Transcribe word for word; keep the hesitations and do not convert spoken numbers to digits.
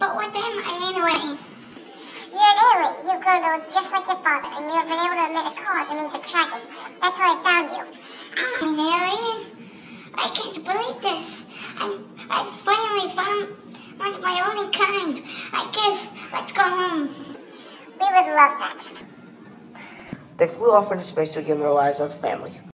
But what am I anyway? You're an alien. You grow to look just like your father, and you have been able to emit a cause that means of tracking. That's how I found you. I'm an alien? I can't believe this. I'm, I finally found one of my own kind. I guess let's go home. We would love that. They flew off into space to begin their lives as a family.